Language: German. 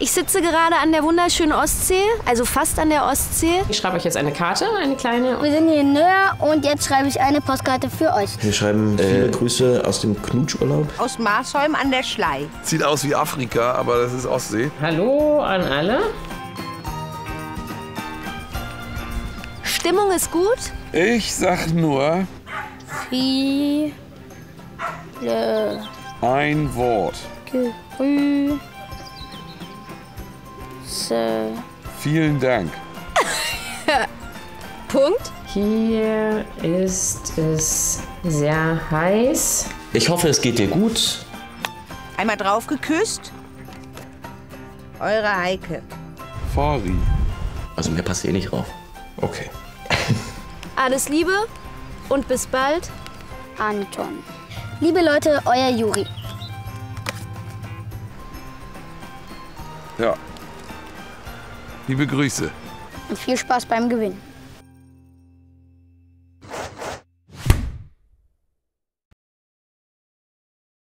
Ich sitze gerade an der wunderschönen Ostsee, also fast an der Ostsee. Ich schreibe euch jetzt eine Karte, eine kleine. Wir sind hier in Nöhr und jetzt schreibe ich eine Postkarte für euch. Wir schreiben viele Grüße aus dem Knutschurlaub. Aus Marsholm an der Schlei. Sieht aus wie Afrika, aber das ist Ostsee. Hallo an alle. Stimmung ist gut. Ich sag nur Viele ein Wort. Grüße. Vielen Dank. Punkt. Hier ist es sehr heiß. Ich hoffe, es geht dir gut. Einmal drauf geküsst. Eure Heike. Fari. Also mir passt eh nicht drauf. Okay. Alles Liebe und bis bald. Anton. Liebe Leute, euer Juri. Ja. Liebe Grüße. Und viel Spaß beim Gewinnen.